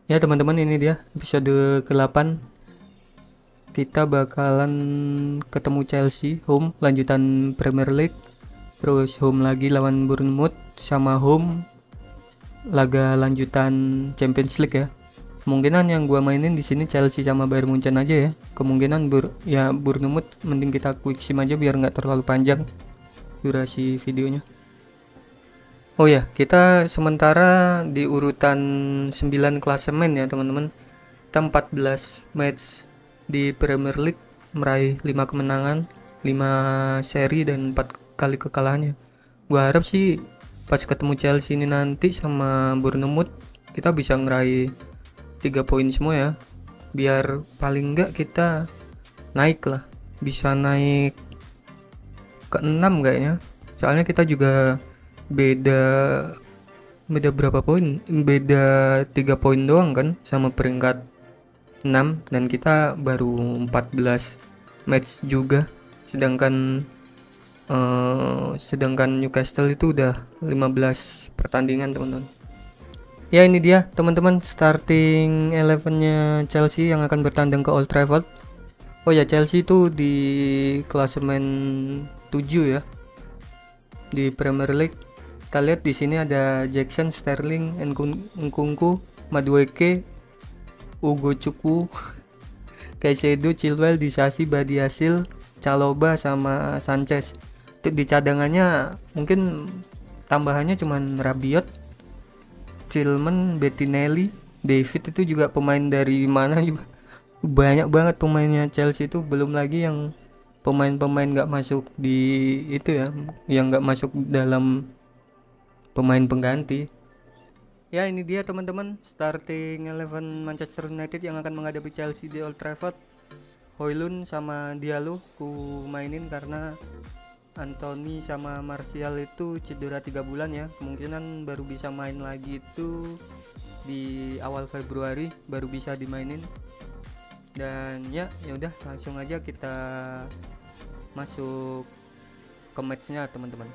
Ya teman-teman, ini dia episode ke-8. Kita bakalan ketemu Chelsea home lanjutan Premier League, terus home lagi lawan Bournemouth, sama home laga lanjutan Champions League ya. Kemungkinan yang gua mainin di sini Chelsea sama Bayern Munchen aja ya. Kemungkinan Bournemouth mending kita quick sim aja biar nggak terlalu panjang durasi videonya. Oh ya, kita sementara di urutan 9 klasemen ya teman-teman. Kita 14 match di Premier League, meraih 5 kemenangan, 5 seri dan 4 kali kekalahannya. Gua harap sih pas ketemu Chelsea ini nanti sama Bournemouth kita bisa ngeraih 3 poin semua ya. Biar paling enggak kita naik lah. Bisa naik ke 6 kayaknya. Soalnya kita juga beda beda berapa poin? Beda 3 poin doang kan sama peringkat 6, dan kita baru 14 match juga. Sedangkan Newcastle itu udah 15 pertandingan, teman-teman. Ya, ini dia teman-teman starting 11-nya Chelsea yang akan bertanding ke Old Trafford. Oh ya, Chelsea itu di klasemen 7 ya di Premier League. Kita lihat di sini ada Jackson, Sterling, Nkunku, Madueke, Ugo Chukwu, Caicedo, Chilwell, Disasi, Badiashile, Chalobah sama Sanchez. Di cadangannya mungkin tambahannya cuman Rabiot, Tillman, Bettinelli, David itu juga pemain dari mana juga. Banyak banget pemainnya Chelsea itu, belum lagi yang pemain-pemain nggak masuk di itu ya, yang nggak masuk dalam pemain pengganti. Ya, ini dia teman-teman starting 11 Manchester United yang akan menghadapi Chelsea di Old Trafford. Højlund sama Diallo ku mainin karena Anthony sama Martial itu cedera 3 bulan ya. Kemungkinan baru bisa main lagi itu di awal Februari, baru bisa dimainin. Dan ya udah langsung aja kita masuk ke matchnya teman-teman.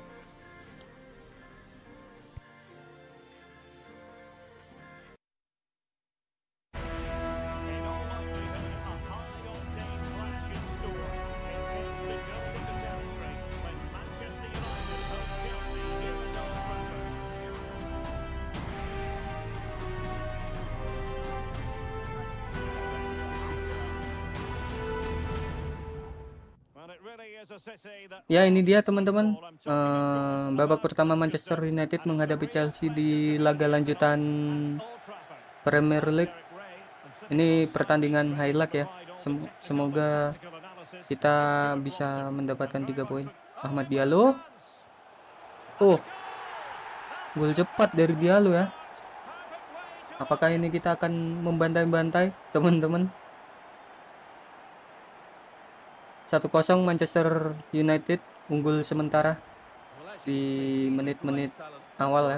Ya, ini dia teman-teman, babak pertama Manchester United menghadapi Chelsea di laga lanjutan Premier League. Ini pertandingan highlight ya. Semoga kita bisa mendapatkan 3 poin. Ahmad Diallo. Oh, gol cepat dari Diallo ya. Apakah ini kita akan membantai-bantai teman-teman? 1-0 Manchester United unggul sementara di menit-menit awal ya.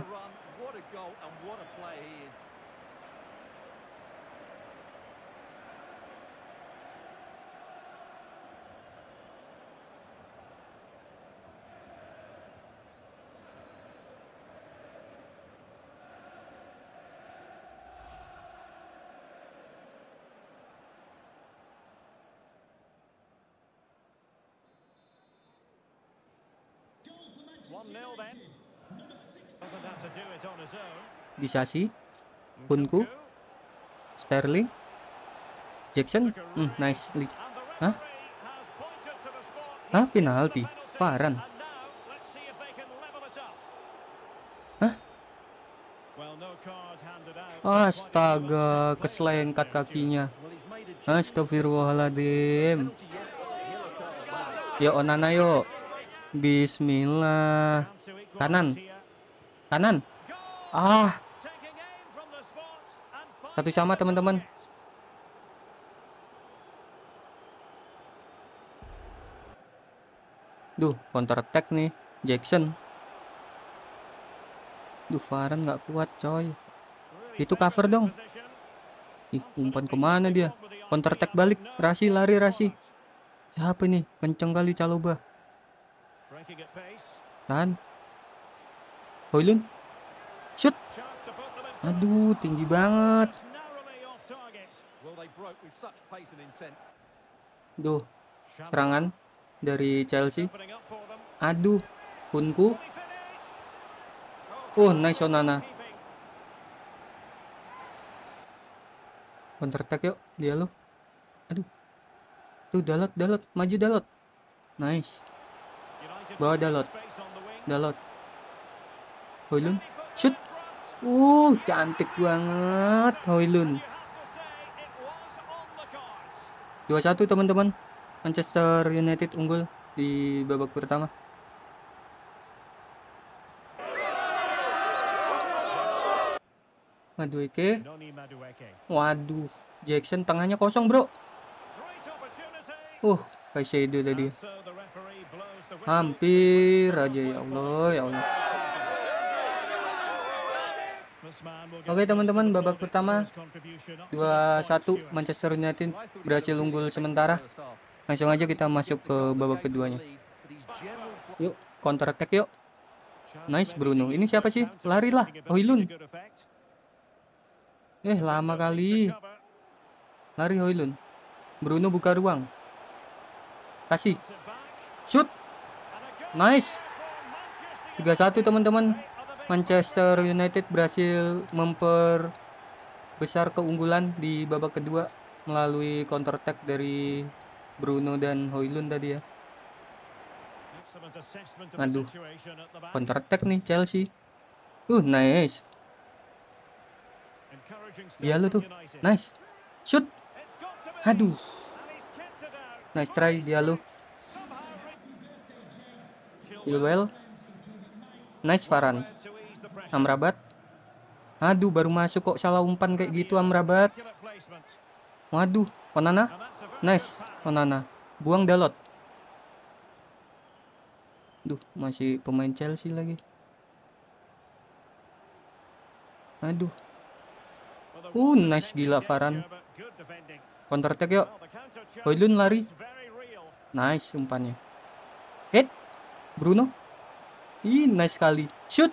Disasi, Kunku, Sterling, Jackson, nice. Hah? Hah, penalti. Varane. Hah? Astaga, keselengkat kakinya. Astagfirullahaladzim. Yo Onana yo. Bismillah. Kanan. Kanan. Ah, 1-1 teman-teman. Duh, counter attack nih Jackson. Duh, Varane nggak kuat coy. Itu cover dong. Ih, umpan kemana dia? Counter attack balik. Rasi, lari Rasi. Siapa nih? Kenceng kali Chalobah. Tahan. Højlund. Shoot. Aduh, tinggi banget. Duh, serangan dari Chelsea. Aduh, Kunku. Nice Onana. Counter attack yuk, dia lo. Aduh. Tuh Dalot, maju Dalot. Nice. Bawa Dalot. Højlund. Shoot. Cantik banget Højlund. 2-1 teman-teman. Manchester United unggul di babak pertama. Madueke. Waduh, Jackson tengahnya kosong, bro. Caicedo tadi. Hampir aja, ya Allah. Oke teman-teman, babak pertama 2-1 Manchester United berhasil unggul sementara. Langsung aja kita masuk ke babak keduanya. Yuk, counter attack yuk. Nice Bruno. Ini siapa sih? Larilah, Højlund. Lama kali. Lari Højlund. Bruno buka ruang. Kasih. Shoot. Nice. 3-1 teman-teman. Manchester United berhasil memperbesar keunggulan di babak kedua melalui counter attack dari Bruno dan Højlund tadi ya. Aduh, counter attack nih Chelsea. Nice. Diallo tuh. Nice. Shoot. Aduh. Nice try Diallo. Chilwell. Nice Varane. Amrabat. Aduh, baru masuk kok salah umpan kayak gitu Amrabat. Waduh, Onana. Nice, Onana. Buang Dalot. Duh, masih pemain Chelsea lagi. Aduh. Nice gila Varane. Counter attack yuk. Højlund lari. Nice umpannya. Bruno. Nice sekali. Shoot.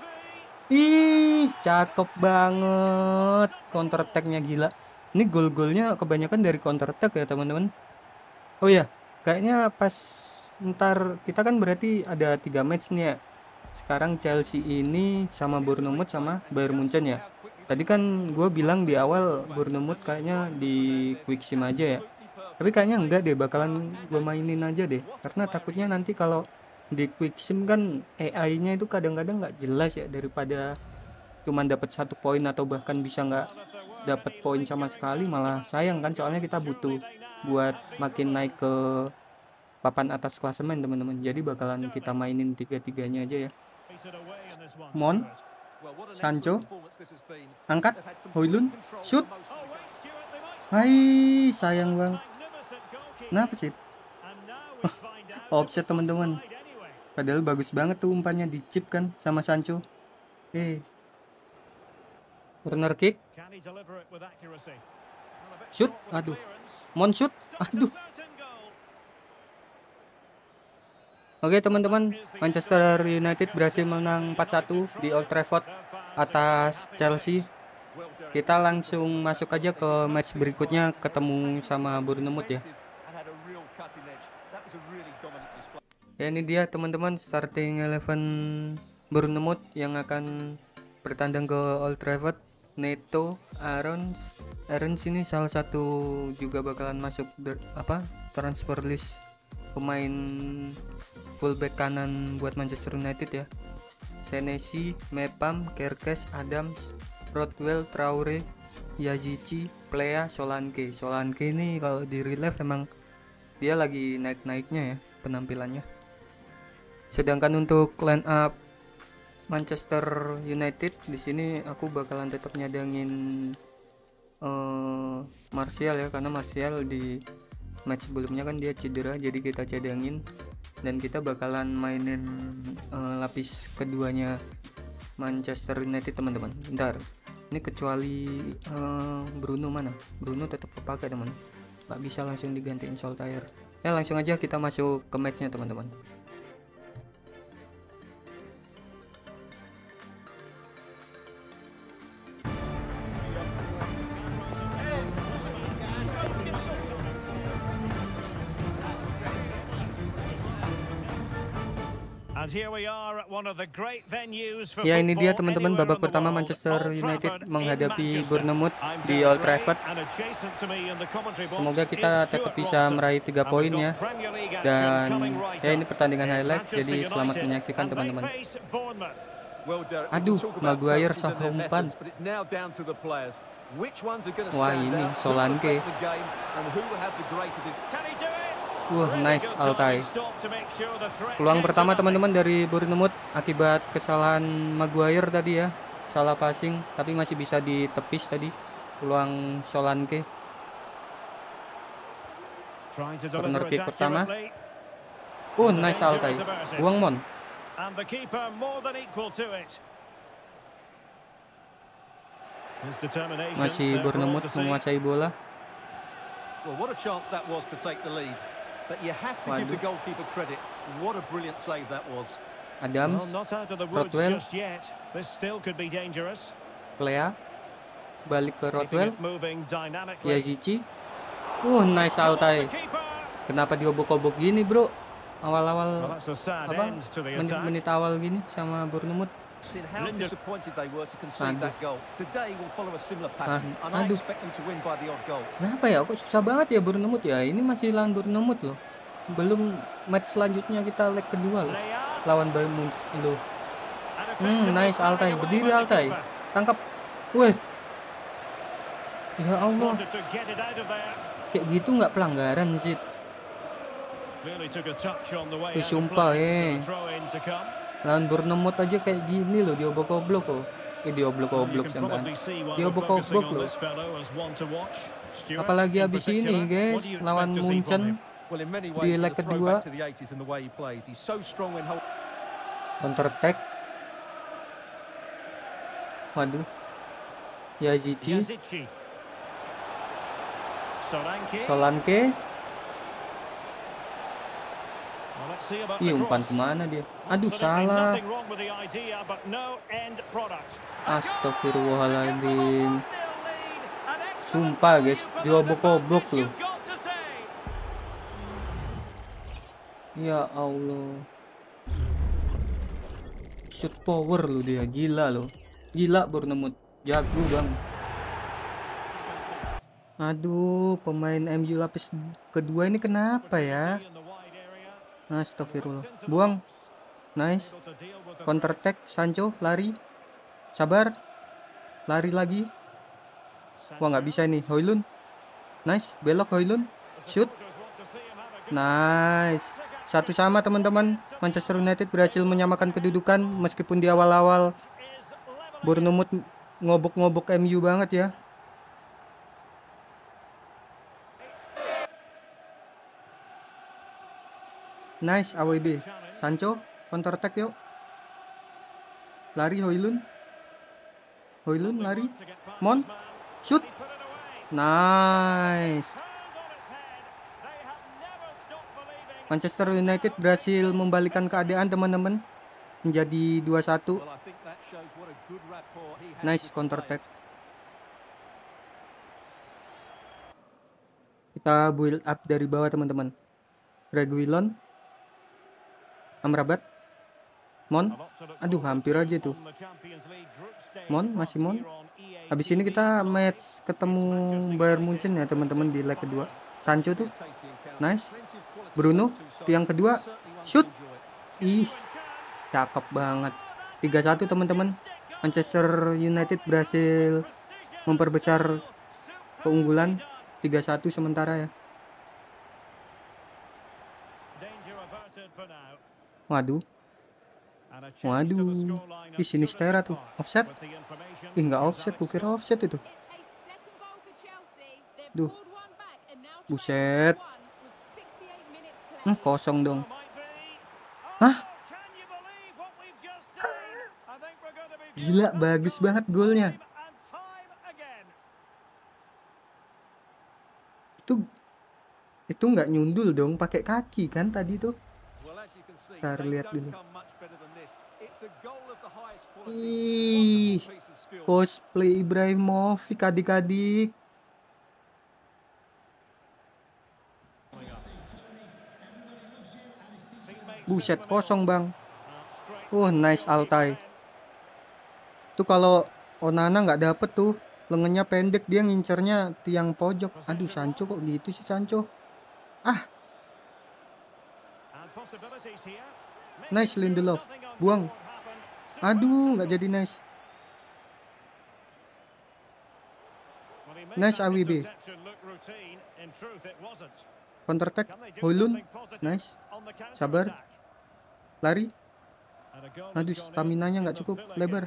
Cakep banget. Counter attack-nya gila. Ini gol-golnya kebanyakan dari counter attack ya teman-teman. Oh ya, kayaknya pas ntar kita kan berarti ada 3 match nih ya. Sekarang Chelsea ini sama Bournemouth sama Bayern Munchen ya. Tadi kan gue bilang di awal Bournemouth kayaknya di quick sim aja ya. Tapi kayaknya enggak deh, bakalan gue mainin aja deh. Karena takutnya nanti kalau di quick sim kan AI-nya itu kadang-kadang nggak jelas ya, daripada cuman dapat 1 poin atau bahkan bisa nggak dapat poin sama sekali, malah sayang kan, soalnya kita butuh buat makin naik ke papan atas klasemen teman-teman. Jadi bakalan kita mainin 3-3-nya aja ya. Mon, Sancho, angkat, Højlund, shoot. Sayang banget. Kenapa sih? Offset teman-teman. Padahal bagus banget tuh umpannya, di chip kan sama Sancho. Corner kick. Shoot. Aduh. Mon shoot. Aduh. Oke teman-teman, Manchester United berhasil menang 4-1 di Old Trafford atas Chelsea. Kita langsung masuk aja ke match berikutnya, ketemu sama Bournemouth ya. Ya ini dia teman-teman, starting 11 Bournemouth yang akan bertandang ke Old Trafford. Neto, Aarons ini salah satu juga bakalan masuk transfer list pemain fullback kanan buat Manchester United ya. Senesi, Mepam, Kerkes, Adams, Rodwell, Traore, Yazici, Plea, Solanke. Solanke ini kalau di real life emang dia lagi naik-naiknya ya penampilannya. Sedangkan untuk line up Manchester United di sini aku bakalan tetap nyadangin Martial ya, karena Martial di match sebelumnya kan dia cedera, jadi kita cadangin, dan kita bakalan mainin lapis keduanya Manchester United teman-teman. Bentar, ini kecuali Bruno mana? Bruno tetap kepake teman, nggak bisa langsung digantiin Solskjaer. Ya langsung aja kita masuk ke matchnya teman-teman. Ya, ini dia teman-teman, babak pertama Manchester United menghadapi Bournemouth di Old Trafford. Semoga kita tetap bisa meraih 3 poin ya. Dan ya, ini pertandingan highlight, jadi selamat menyaksikan teman-teman. Aduh, Maguire salah umpan. Wah, ini Solanke. Nice Altay. Peluang pertama teman-teman dari Bournemouth akibat kesalahan Maguire tadi ya. Salah passing, tapi masih bisa ditepis tadi. Peluang Solanke. Corner kick pertama. Nice Altay. Buang Mon. Masih Bournemouth menguasai bola. Adams, Rodwell, Plea, balik ke Rodwell, Yazici. Nice Altay. Kenapa diobok-obok gini bro? Awal-awal apa? Menit-menit awal gini sama Bournemouth. Aduh. Kenapa ya? Kok susah banget ya Bournemouth ya? Ini masih lawan Bournemouth loh. Belum match selanjutnya kita leg kedua loh. Lawan Bayern Munchen loh. Nice Altay. Berdiri Altay. Tangkap. Weh. Ya Allah. Kayak gitu nggak pelanggaran sih. Sumpah lawan Bournemouth aja kayak gini loh, diobok-oblok loh. Diobok-oblok sampean. Diobok-oblok loh. Apalagi habis ini guys, lawan Munchen di leg kedua. Counter attack. Waduh. Yazici. Solanke. Umpan kemana dia? Aduh, salah. Astagfirullahaladzim. Sumpah guys, diobok-obok loh. Ya Allah. Shoot power loh dia, gila loh. Gila Bournemouth, jago bang. Aduh, pemain MU lapis kedua ini kenapa ya? Astagfirullah. Buang. Nice. Counter attack. Sancho lari. Sabar. Lari lagi. Wah, nggak bisa ini. Højlund. Nice. Belok Højlund. Shoot. Nice. 1-1 teman-teman. Manchester United berhasil menyamakan kedudukan meskipun di awal-awal Bournemouth ngobok-ngobok MU banget ya. Nice AWB. Sancho counter attack yuk. Lari Højlund. Højlund lari. Mon. Shoot. Nice. Manchester United berhasil membalikkan keadaan teman-teman. Menjadi 2-1. Nice counter attack. Kita build up dari bawah teman-teman. Reguilon. Amrabat. Mon. Aduh, hampir aja tuh. Mon, masih Mon. Habis ini kita match ketemu Bayern Munchen ya teman-teman di leg kedua. Sancho tuh. Nice. Bruno, tiang kedua. Shoot. Ih, cakep banget. 3-1 teman-teman. Manchester United berhasil memperbesar keunggulan 3-1 sementara ya. Waduh. Waduh. Di sini Stera tuh. Offset. Nggak offset, kukira offset itu. Duh. Buset. Kosong dong. Hah? Gila, bagus banget golnya. Itu nggak nyundul dong, pakai kaki kan tadi tuh. Ntar lihat dulu. Ih, cosplay Ibrahimovic adik-adik. Buset, kosong bang. Nice Altai. Tuh kalau Onana nggak dapet tuh, lengannya pendek, dia ngincernya tiang pojok. Aduh, Sancho kok gitu sih Sancho. Ah, nice Lindelof. Buang. Aduh, nggak jadi nice. Nice AWB. Counter attack. Højlund. Nice. Sabar. Lari. Aduh, stamina-nya nggak cukup lebar.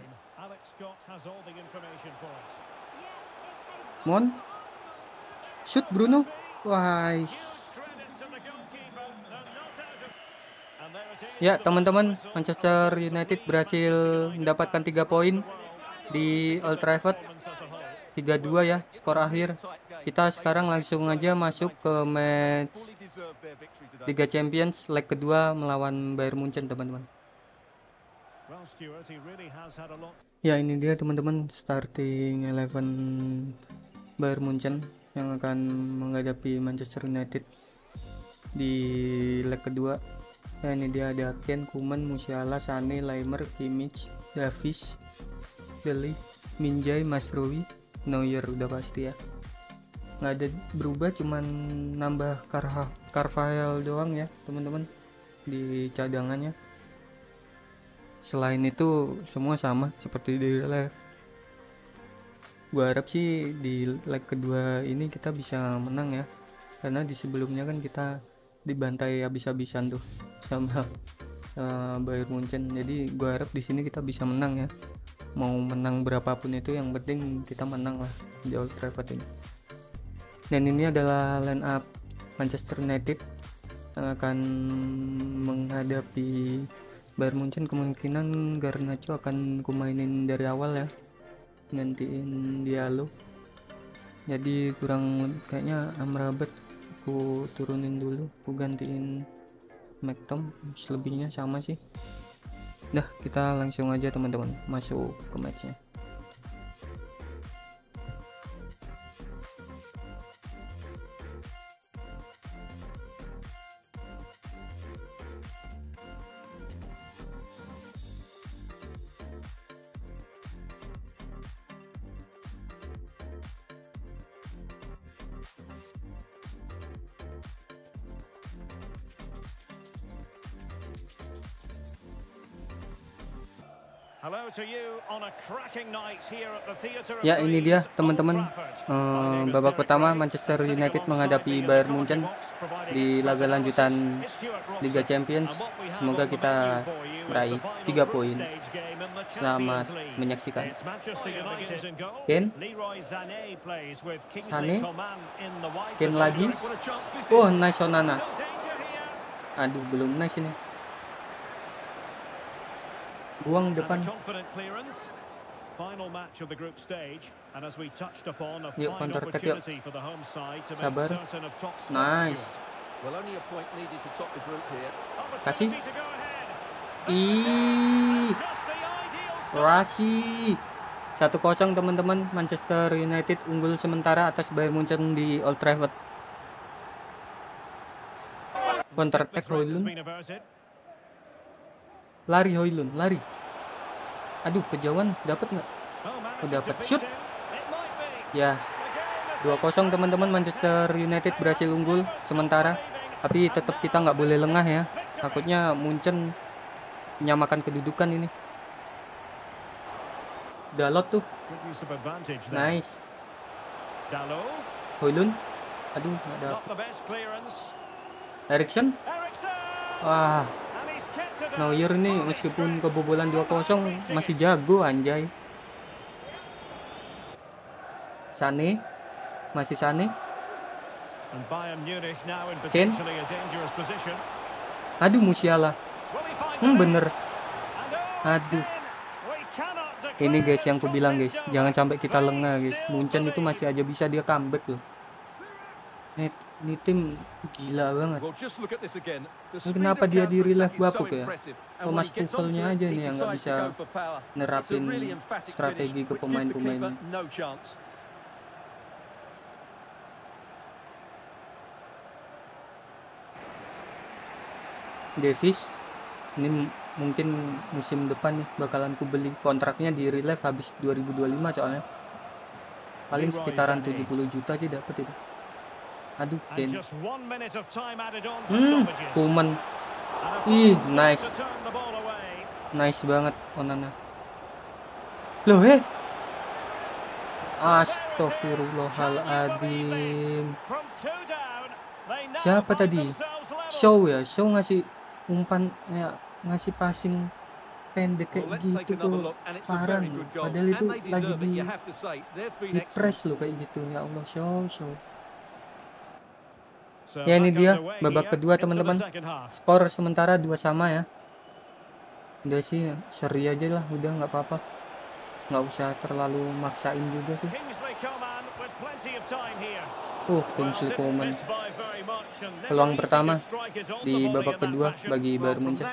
Mon. Shoot Bruno. Wah. Ya, teman-teman, Manchester United berhasil mendapatkan 3 poin di Old Trafford. 3-2 ya skor akhir. Kita sekarang langsung aja masuk ke match Liga Champions leg kedua melawan Bayern Munchen, teman-teman. Ya, ini dia teman-teman starting 11 Bayern Munchen yang akan menghadapi Manchester United di leg kedua. Ya, ini dia ada Ken, Koeman, Musiala, Sané, Laimer, Kimmich, Davies, Belly, Minjay, Masraoui, Neuer udah pasti ya. Nggak ada berubah, cuman nambah Carvajal doang ya teman-teman di cadangannya. Selain itu semua sama seperti di leg. Gua harap sih di leg kedua ini kita bisa menang ya, karena di sebelumnya kan kita dibantai habis-habisan tuh sama Bayern Munchen. Jadi gua harap di sini kita bisa menang ya. Mau menang berapapun itu yang penting kita menang lah di Old Trafford ini. Dan ini adalah line up Manchester United yang akan menghadapi Bayern Munchen. Kemungkinan Garnacho akan kumainin dari awal ya, gantiin Diallo. Jadi kurang kayaknya Amrabat aku turunin dulu, aku gantiin McTom, selebihnya sama sih. Dah, kita langsung aja teman-teman masuk ke matchnya. Ya, ini dia teman-teman, babak pertama Manchester United menghadapi Bayern Munchen di laga lanjutan Liga Champions. Semoga kita meraih 3 poin. Selamat menyaksikan. Kane, Sané, Kane lagi. Nice Onana. Aduh, belum nice ini. Buang depan. Yuk, counter attack yuk. Sabar. Nice. Kasih. Rasi. 1-0 teman-teman. Manchester United unggul sementara atas Bayern Munchen di Old Trafford. Counter attack Højlund. Lari Højlund, lari. Aduh, kejauhan, dapat nggak? Dapat shoot. Ya, 2-0 teman-teman, Manchester United berhasil unggul sementara. Tapi tetap kita nggak boleh lengah ya. Takutnya Munchen menyamakan kedudukan ini. Dalot tuh. Nice. Højlund. Aduh, nggak dapet. Eriksen. Wah. Neuer nih meskipun kebobolan 2-0 masih jago anjay. Sané, masih Sané. Kane. Aduh, Musiala. Bener. Aduh. Ini guys yang ku bilang guys, jangan sampai kita lengah guys. Munchen itu masih aja bisa dia comeback loh. Ini tim gila banget. Kenapa dia di real life bapuk ya? Thomas Tuchelnya aja nih yang nggak bisa nerapin strategi ke pemain-pemainnya. Davies ini mungkin musim depan nih bakalan ku beli, kontraknya di Relive habis 2025 soalnya. Paling sekitaran 70 juta sih dapat itu. Aduh, Kane. Kuman. Ih, nice. Nice banget Onana. Loh, Astagfirullahaladzim. Siapa tadi? Show ya, Show ngasih umpan ya, ngasih passing pendek kayak gitu tuh Varane. Padahal itu lagi di press loh kayak gitu. Ya Allah, Show. Ya ini dia babak kedua teman-teman. Skor sementara 2 sama ya. Udah sih seri aja lah, udah nggak apa-apa. Nggak usah terlalu maksain juga sih. Kingsley Coman. Peluang pertama di babak kedua bagi Bayern Munchen.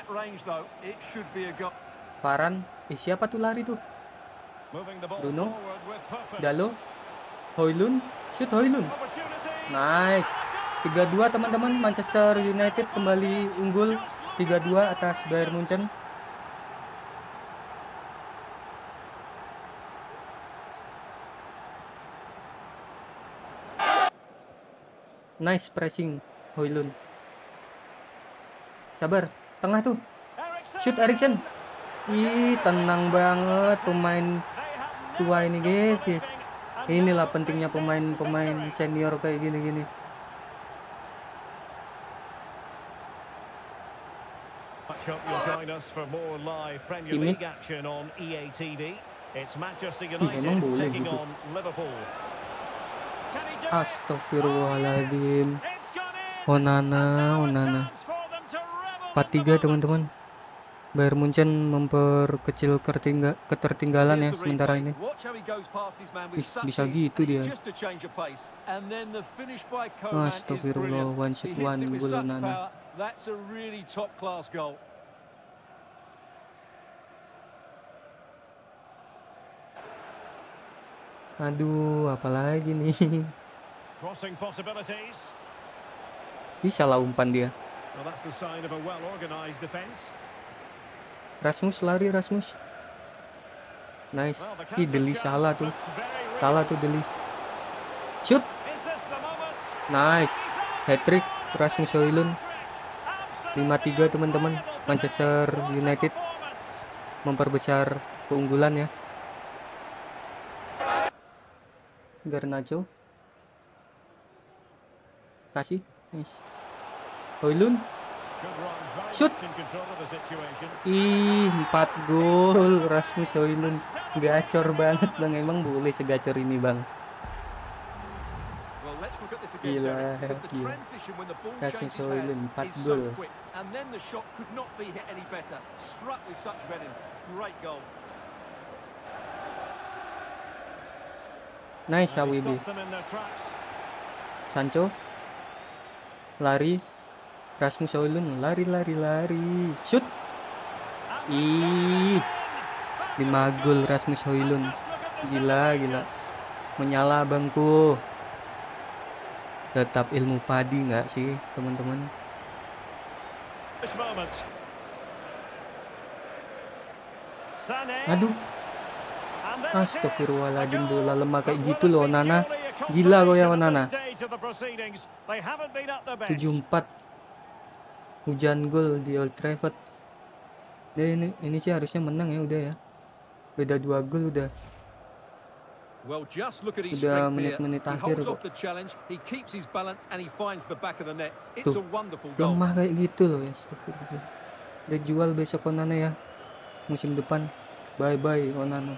Varane, siapa tuh lari tuh? Bruno, Dalo, Højlund, shoot Højlund. Nice. 3-2 teman-teman, Manchester United kembali unggul 3-2 atas Bayern Munchen. Nice pressing Højlund. Sabar, tengah tuh. Shoot Eriksen. Ih, tenang banget pemain tua ini guys. Inilah pentingnya pemain senior kayak gini-gini. Ini emang boleh gitu. Astagfirullahaladzim. Onana 4-3 teman-teman. Bayern Munchen memperkecil ketertinggalan ya sementara ini. Bisa gitu dia. Astagfirullah, one shot one goal Onana. Aduh, apalagi nih. Bisa lah umpan dia. Rasmus lari, Rasmus. Nice. Ih, Deli salah tuh. Deli. Shoot. Nice. Hat-trick Rasmus Højlund. 5-3 teman-teman. Manchester United memperbesar keunggulan ya. Garnacho. Kasih. Nice. Højlund. Shoot. Ih, 4 gol Rasmus Højlund. Gacor banget Bang, emang boleh segacor ini Bang. Gila. Rasmus Højlund 4 gol. Nice AWB. Sancho lari, Rasmus Højlund lari. Shoot. Ih, 5 gol Rasmus Højlund. Gila. Menyala bangku. Tetap ilmu padi nggak sih teman-teman? Aduh. Astagfirullahaladzim, bola lemah kayak gitu loh Onana. Gila kau ya Onana. 7-4. Hujan gol di Old Trafford. Ini sih harusnya menang ya, udah ya. Beda 2 gol udah. Udah menit-menit akhir kok. Tuh, lemah kayak gitu loh ya. Astagfirullah. Udah jual besok Onana ya. Musim depan. Bye-bye Onana.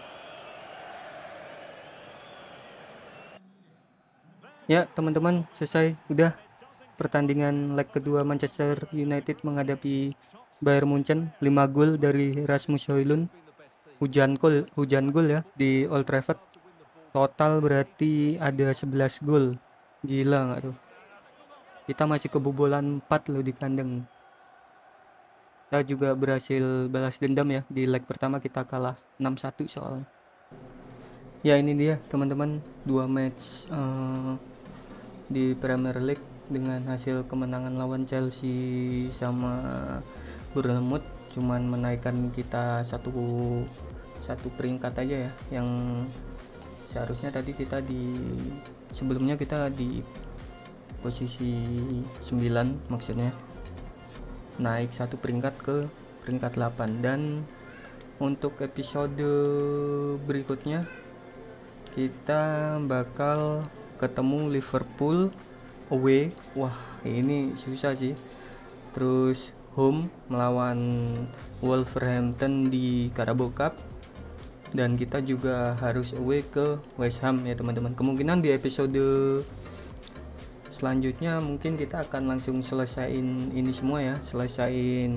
Ya teman-teman, selesai udah pertandingan leg kedua Manchester United menghadapi Bayern Munchen. 5 gol dari Rasmus Højlund. Hujan gol ya di Old Trafford. Total berarti ada 11 gol. Gila nggak tuh? Kita masih kebobolan 4 loh di kandang. Kita juga berhasil balas dendam ya, di leg pertama kita kalah 6-1 soalnya. Ya ini dia teman-teman, 2 match di Premier League dengan hasil kemenangan lawan Chelsea sama Bournemouth. cuman menaikkan kita satu peringkat aja ya, yang seharusnya tadi kita sebelumnya kita di posisi 9, maksudnya naik satu peringkat ke peringkat 8. Dan untuk episode berikutnya kita bakal ketemu Liverpool away. Wah, ini susah sih. Terus home melawan Wolverhampton di Carabao Cup, dan kita juga harus away ke West Ham ya teman-teman. Kemungkinan di episode selanjutnya mungkin kita akan langsung selesaiin ini semua ya, selesaiin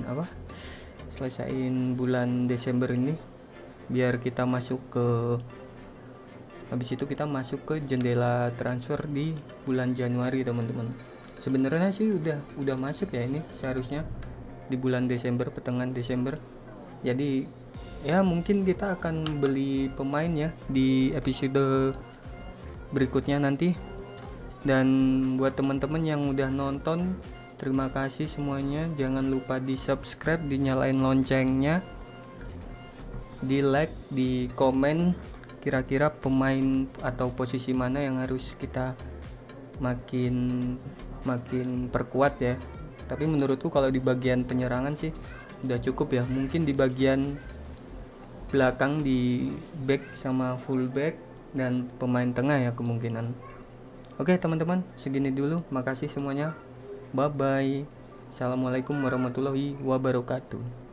bulan Desember ini, biar kita masuk ke, habis itu kita masuk ke jendela transfer di bulan Januari teman-teman. Sebenarnya sih udah masuk ya ini seharusnya di bulan Desember, pertengahan Desember. Jadi ya mungkin kita akan beli pemain ya di episode berikutnya nanti. Dan buat teman-teman yang udah nonton, terima kasih semuanya. Jangan lupa di subscribe, dinyalain loncengnya, di like, di komen kira-kira pemain atau posisi mana yang harus kita makin perkuat ya. Tapi menurutku kalau di bagian penyerangan sih udah cukup ya. Mungkin di bagian belakang, di back sama full back dan pemain tengah ya kemungkinan. Oke teman-teman, segini dulu. Makasih semuanya. Bye bye. Assalamualaikum warahmatullahi wabarakatuh.